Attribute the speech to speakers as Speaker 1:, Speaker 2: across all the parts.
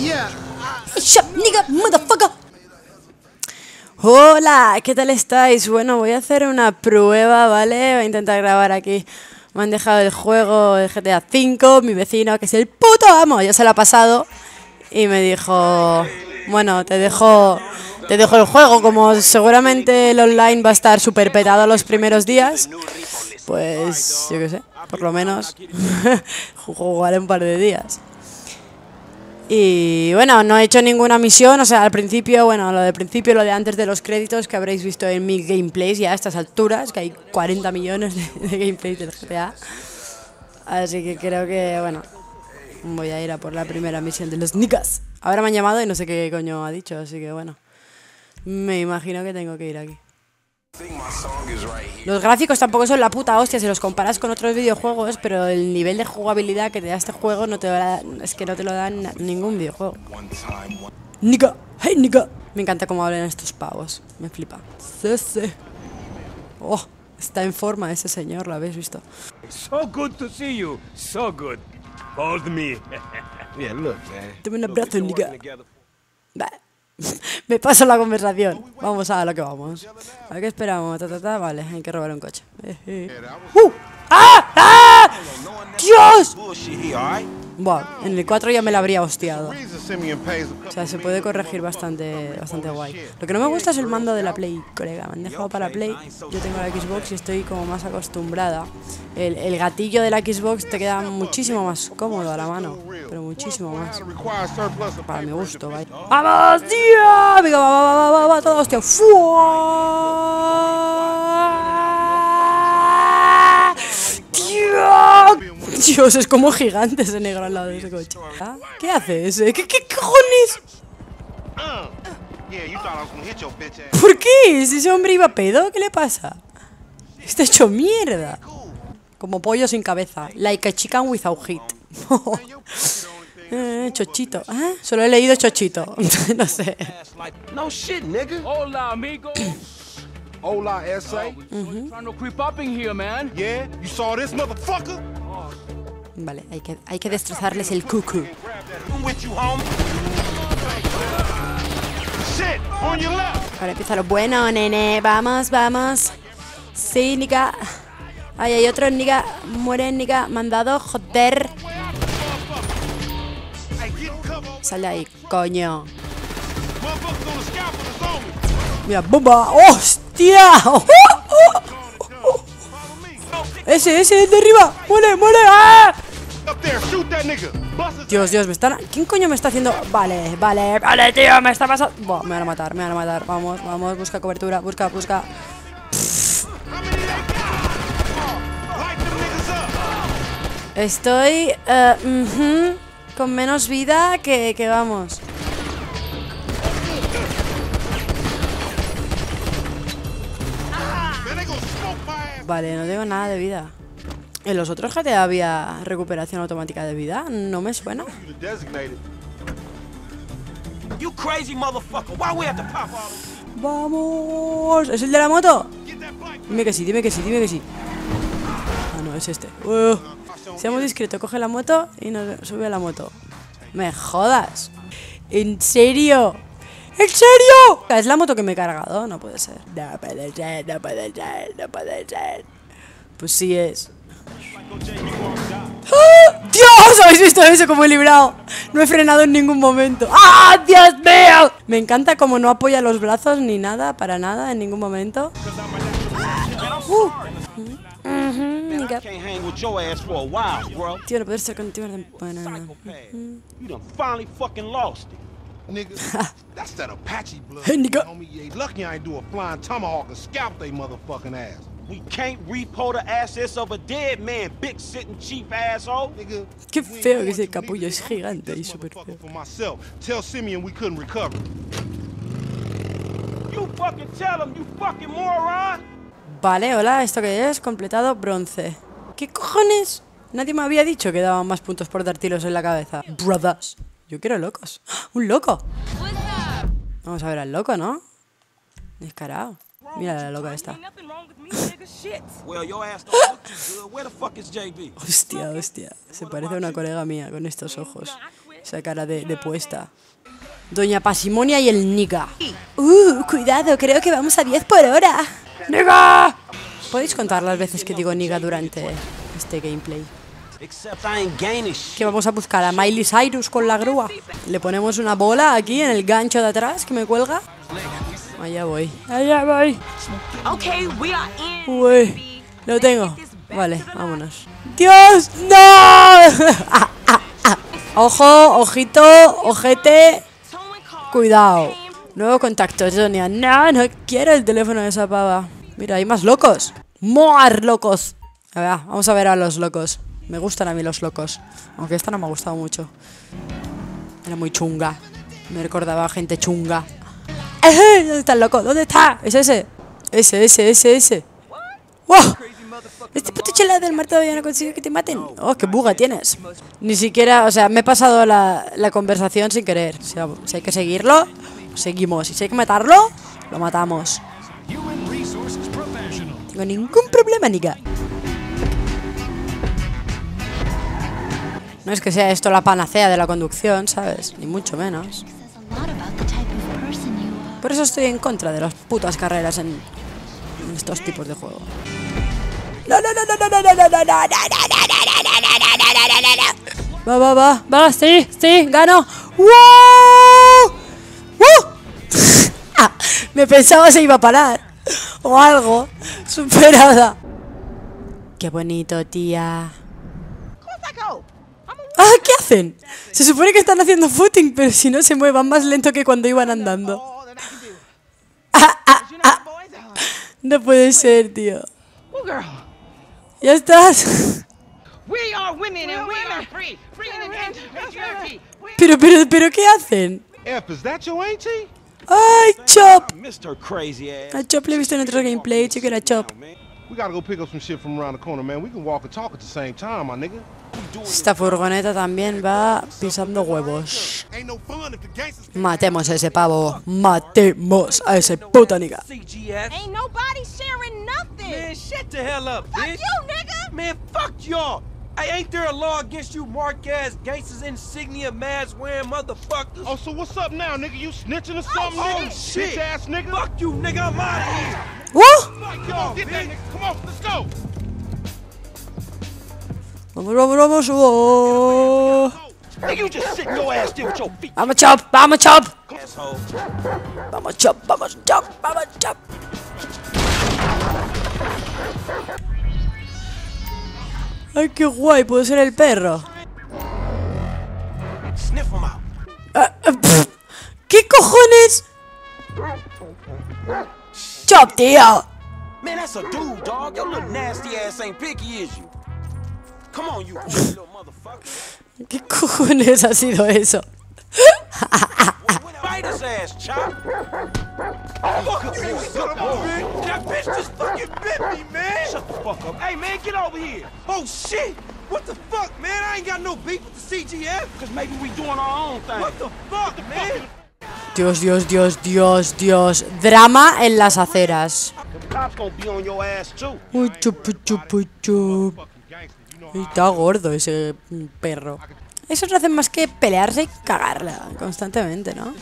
Speaker 1: Shut nigga, motherfucker. Hola, ¿qué tal estáis? Bueno, voy a hacer una prueba, ¿vale? Voy a intentar grabar aquí. Me han dejado el juego de GTA V, mi vecino, que es el puto amo, ya se lo ha pasado. Y me dijo, bueno, te dejo el juego, como seguramente el online va a estar súper petado los primeros días. Pues, yo qué sé, por lo menos jugaré un par de días. Y bueno, no he hecho ninguna misión, o sea, al principio, bueno, lo de antes de los créditos que habréis visto en mi gameplays ya a estas alturas, que hay 40 millones de gameplays del GTA. Así que creo que, bueno, voy a ir a por la primera misión de los niggas. Ahora me han llamado y no sé qué coño ha dicho, así que bueno, me imagino que tengo que ir aquí. Los gráficos tampoco son la puta hostia si los comparas con otros videojuegos, pero el nivel de jugabilidad que te da este juego no te lo da, es que no te lo da ningún videojuego. Nigga, hey nigga. Me encanta cómo hablan estos pavos, me flipa. Sí. Oh, está en forma ese señor, ¿lo habéis visto?
Speaker 2: So good to see you, so good. Hold me. Yeah, look, man.
Speaker 1: Dame un abrazo, nigga. Me paso la conversación. Vamos a lo que vamos. ¿A qué esperamos? Vale, hay que robar un coche. ¡Ah! ¡Dios! Buah, en el 4 ya me la habría hostiado. O sea, se puede corregir bastante guay. Lo que no me gusta es el mando de la Play, colega. Me han dejado para Play. Yo tengo la Xbox y estoy como más acostumbrada. El gatillo de la Xbox te queda muchísimo más cómodo a la mano. Pero muchísimo más. Para mi gusto, vaya. ¡Vamos, tío! Venga, va, todo, hostia. Dios, es como gigante ese negro al lado de ese coche. ¿Ah? ¿Qué hace ese? ¿Qué cojones? ¿Por qué? Si ese hombre iba a pedo, ¿qué le pasa? Está hecho mierda. Como pollo sin cabeza. Like a chicken without heat. Chochito. ¿Ah? Solo he leído chochito. No sé.
Speaker 2: No shit, nigga. Hola, amigo. Hola, SA. Trying to creep up in here, man. Yeah, you saw this motherfucker?
Speaker 1: Vale, hay que destrozarles el cucu. Ahora empieza lo bueno, nene. Vamos. Sí, nigga. Ay, hay otro nigga. Muere, nigga. Mandado, joder. Sal de ahí, coño. Mira, bomba. ¡Hostia! Ese, el de arriba. ¡Muere! ¡Ah! Dios, me están... ¿Quién coño me está haciendo? Vale, tío, me está pasando... Buah, me van a matar. Vamos, busca cobertura, busca. Estoy... con menos vida que vamos. Vale, no tengo nada de vida. ¿En los otros GTA había recuperación automática de vida? No me suena. ¡Vamos! ¿Es el de la moto? Dime que sí. Ah, no, es este. Seamos discretos, coge la moto y nos sube a la moto. ¡Me jodas! ¿En serio? ¿Es la moto que me he cargado? No puede ser. No puede ser. Pues sí es. ¡Ah! ¡Dios! ¿Habéis visto eso? Como he librado. No he frenado en ningún momento. ¡Ah! ¡Dios mío! Me encanta como no apoya los brazos ni nada, para nada, en ningún momento. Tío, no puedo estar contigo.
Speaker 3: Nigga, that's that Apache blood.
Speaker 1: Hey, nigga.
Speaker 3: Lucky I ain't do a flying tomahawk and scalp they motherfucking ass.
Speaker 2: We can't repo the assets of a dead man, big sitting chief asshole.
Speaker 3: Nigga,
Speaker 1: qué feo que ese capullo, es gigante y súper feo.
Speaker 3: For myself, tell Simeon we couldn't recover.
Speaker 2: You fucking tell him, you fucking moron.
Speaker 1: Vale, hola, ¿esto qué es? Completado bronce. ¿Qué cojones? Nadie me había dicho que daban más puntos por dar tiros en la cabeza. Brothers. Yo quiero locos. ¡Un loco! Vamos a ver al loco, ¿no? Descarado. Mira la loca esta. Hostia. Se parece a una colega mía con estos ojos. Esa cara de puesta. Doña Pasimonia y el Niga. Cuidado, creo que vamos a 10 por hora. ¡Niga! ¿Podéis contar las veces que digo Niga durante este gameplay? Que vamos a buscar a Miley Cyrus con la grúa. Le ponemos una bola aquí en el gancho de atrás que me cuelga. Allá voy. Allá voy. Uy, lo tengo. Vale, vámonos. ¡Dios, no! Ojo, ojito, ojete. Cuidado. Nuevo contacto, Sonia. No quiero el teléfono de esa pava. Mira, hay más locos. ¡More locos! A ver, vamos a ver a los locos. Me gustan a mí los locos. Aunque esta no me ha gustado mucho. Era muy chunga. Me recordaba a gente chunga. ¿Dónde está el loco? ¿Dónde está? Es ese. Ese. ¡Wow! Este puto chelado del mar todavía no consigue que te maten. Oh, qué buga tienes. Ni siquiera, o sea, me he pasado la conversación sin querer. O sea, si hay que seguirlo, seguimos. Y si hay que matarlo, lo matamos. No tengo ningún problema, Nika. No es que sea esto la panacea de la conducción, ¿sabes? Ni mucho menos. Por eso estoy en contra de las putas carreras en estos tipos de juego. No. Va, sí, gano. ¡Wow! Me pensaba se iba a parar. O algo. Superada. Qué bonito, tía. ¿Qué hacen? Se supone que están haciendo footing, pero si no se muevan más lento que cuando iban andando. No puede ser, tío. Ya estás. Pero ¿qué hacen? ¡Ay, Chop! A Chop le he visto en otro gameplay, chico, era Chop. Esta furgoneta también va pisando huevos. Matemos a ese pavo. Matemos a ese puto nigga.
Speaker 4: Hey, ain't there a law against you mark-ass gangsters insignia mask wearing motherfuckers?
Speaker 3: Oh, so what's up now, nigga? You snitching or something, nigga?
Speaker 4: Oh, shit.
Speaker 3: Bitch ass nigga.
Speaker 4: Fuck you, nigga. I'm out of here.
Speaker 3: Fuck y'all, get that nigga. Come on, let's go.
Speaker 1: Vamos. Oh.
Speaker 4: Nigga, you just sit your ass there with your feet.
Speaker 1: Vamos, Chop.
Speaker 4: Asshole.
Speaker 1: Vamos, Chop. Ay, qué guay, puedo ser el perro.
Speaker 4: Sniff 'em out.
Speaker 1: ¿Qué cojones? Chop, tío.
Speaker 4: Man, that's a dude, dog. Your little nasty ass ain't picky, is you? Come on, you little motherfucker.
Speaker 1: ¿Qué cojones ha sido eso?
Speaker 4: Bite his ass, Chop. Fuck you, son of a bitch. That bitch just fucking bit me, man. Shut the fuck up. Hey, man, get over here. Oh, shit. What the fuck, man? I ain't got no beef with the CGF. Because maybe we doing our own thing. What the fuck, man?
Speaker 1: Dios. Drama en las aceras.
Speaker 4: The cops gonna be on your ass, too.
Speaker 1: Uy, chup. Y está gordo ese perro. Esos no hacen más que pelearse y cagarla constantemente, ¿no?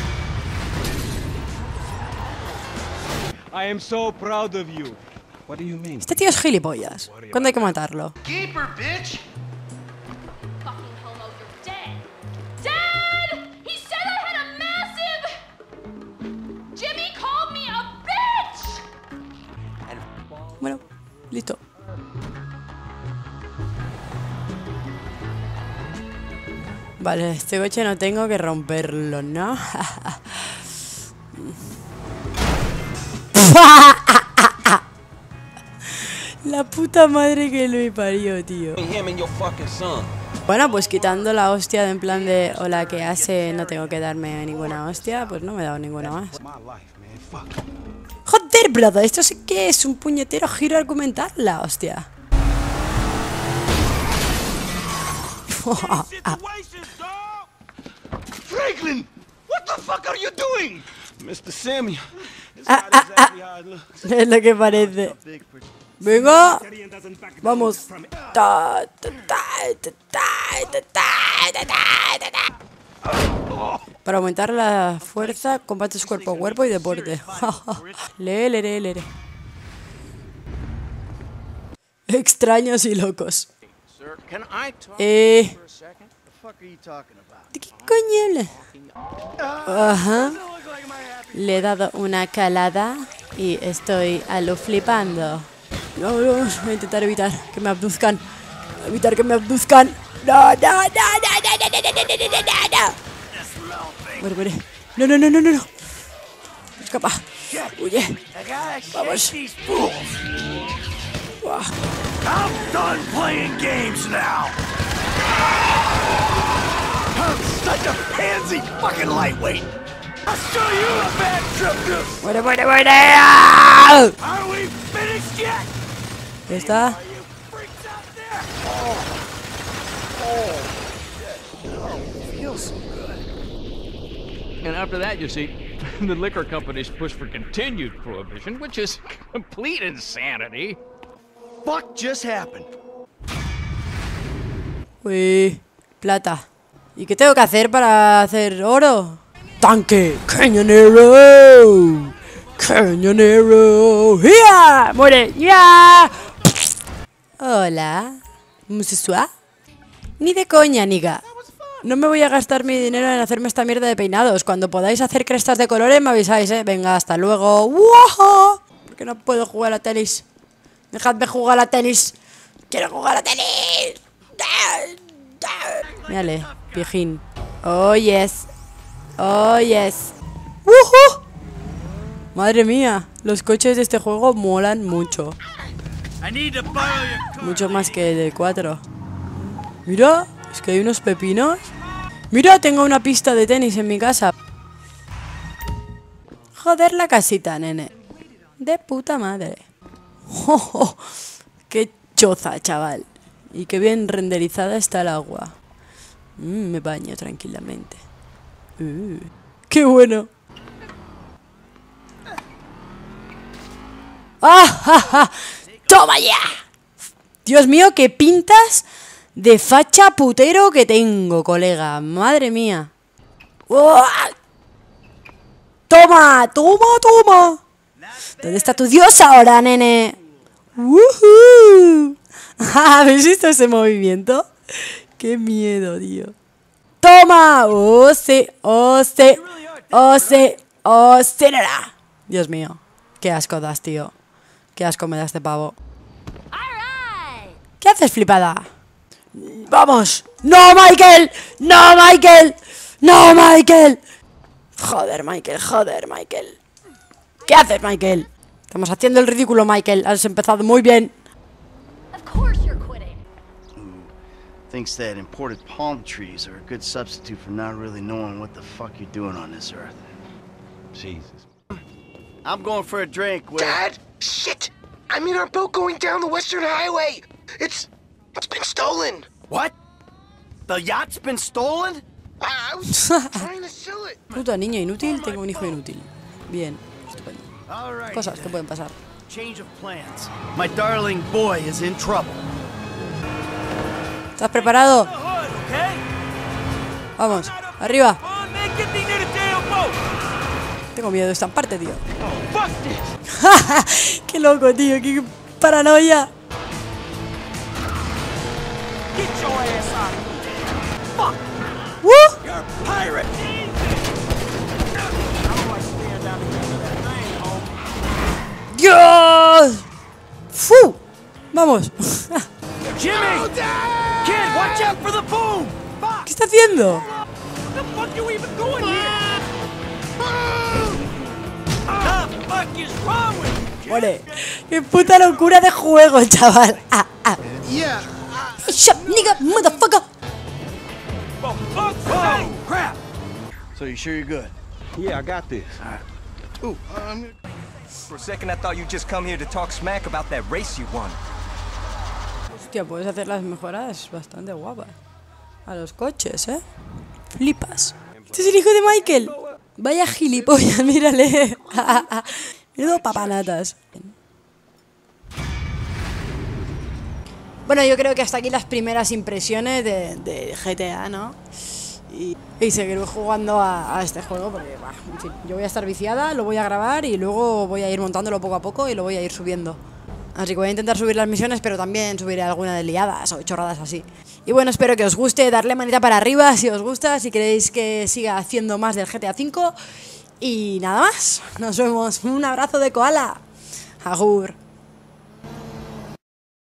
Speaker 2: I am so proud of you. What do you mean?
Speaker 1: Este tío es gilipollas. ¿Cuándo hay que matarlo?
Speaker 3: Keep her, bitch.
Speaker 5: Fucking homo, you're dead. Dad! He said I had a massive... Jimmy called me a bitch!
Speaker 1: Bueno, listo. Vale, este coche no tengo que romperlo, ¿no? La puta madre que lo parió, tío. Bueno, pues quitando la hostia de en plan de hola, ¿qué hace? No tengo que darme ninguna hostia, pues no me he dado ninguna más. Joder, brother, esto sí que es un puñetero giro argumental, la hostia.
Speaker 4: Franklin, what the fuck are you doing? Mr. Samuel.
Speaker 1: Es lo que parece. Venga. Vamos. Para aumentar la fuerza, combates cuerpo a cuerpo y deporte. Lere. Extraños y locos. ¿De qué coño habla? Ajá. Le he dado una calada y estoy a lo flipando. No, voy a intentar evitar que me abduzcan. Evitar que me abduzcan. No. Muere. No. Escapa. Huye. Vamos.
Speaker 4: I'm done playing games now. I'm such a pansy fucking lightweight. I'll show you a bad trip to.
Speaker 1: Muere.
Speaker 4: Are we finished yet?
Speaker 1: Ya está.
Speaker 4: Feels so good.
Speaker 2: And after that, you see, the liquor companies push for continued prohibition, which is complete insanity.
Speaker 4: Fuck just happened?
Speaker 1: Uy, plata. ¿Y qué tengo que hacer para hacer oro? ¡Tanque! ¡Cañonero! ¡Ya! ¡Muere! ¡Ya! Hola. ¿Musisua? Ni de coña, niga. No me voy a gastar mi dinero en hacerme esta mierda de peinados. Cuando podáis hacer crestas de colores me avisáis, ¿eh? Venga, hasta luego. ¡Wow! ¿Por qué no puedo jugar a tenis? Dejadme jugar a tenis. ¡Quiero jugar a tenis! Mírale, pijín. Oh, yes. ¡Woohoo! Madre mía, los coches de este juego molan mucho. Mucho más que el de 4. Mira, es que hay unos pepinos. Mira, tengo una pista de tenis en mi casa. Joder la casita, nene. De puta madre. Oh, ¡qué choza, chaval! Y qué bien renderizada está el agua. Me baño tranquilamente. ¡Qué bueno! ¡Ah! ¡Toma ya! Dios mío, qué pintas de facha putero que tengo, colega. Madre mía. ¡Toma! ¿Dónde está tu dios ahora, nene? ¡Woohoo! ¿Habéis visto ese movimiento? ¡Qué miedo, tío! ¡Toma! ¡Oh, sí! Dios mío. Qué asco das, tío. Qué asco me da este pavo. ¿Qué haces, flipada? ¡Vamos! ¡No, Michael! Joder, Michael. ¿Qué haces, Michael? Estamos haciendo el ridículo, Michael. Has empezado muy bien.
Speaker 6: Thinks that imported palm trees are a good substitute for not really knowing what the fuck you're doing on this earth.
Speaker 2: Jesus.
Speaker 6: I'm going for a drink with...
Speaker 7: Dad! Shit! I'm in our boat going down the Western Highway! It's been stolen!
Speaker 6: What? The yacht's been stolen?
Speaker 7: I was trying to sell it!
Speaker 1: Puta niño inútil, tengo un hijo inútil. Bien, estupendo.
Speaker 6: All right.
Speaker 1: Cosas que pueden pasar.
Speaker 6: Change of plans. My darling boy is in trouble.
Speaker 1: ¿Estás preparado? Vamos, arriba. Tengo miedo de estamparte, tío. Qué loco, tío, qué paranoia. ¡Dios! ¡Fu! Vamos.
Speaker 4: Jimmy! Kid, watch out for the boom!
Speaker 1: ¿Qué está haciendo?
Speaker 4: The fuck you even doing here? The fuck is wrong with you?
Speaker 1: Vale. ¡Qué puta locura de juego, chaval!
Speaker 3: Yeah.
Speaker 1: Shut, nigga, motherfucker.
Speaker 4: Oh, crap!
Speaker 6: So you sure you're good?
Speaker 3: Yeah, I got this. Ooh,
Speaker 7: For a second I thought you'd just come here to talk smack about that race you won.
Speaker 1: Hostia, puedes hacer las mejoras bastante guapas. A los coches, ¿eh? Flipas. Este es el hijo de Michael. Vaya gilipollas, mírale. Menudo papanatas. Bueno, yo creo que hasta aquí las primeras impresiones de GTA, ¿no? Y seguiré jugando a este juego porque, bah, en fin, yo voy a estar viciada, lo voy a grabar y luego voy a ir montándolo poco a poco y lo voy a ir subiendo. Así que voy a intentar subir las misiones, pero también subiré alguna de liadas o chorradas así. Y bueno, espero que os guste, darle manita para arriba si os gusta, si queréis que siga haciendo más del GTA V. Y nada más, nos vemos. Un abrazo de koala. Agur.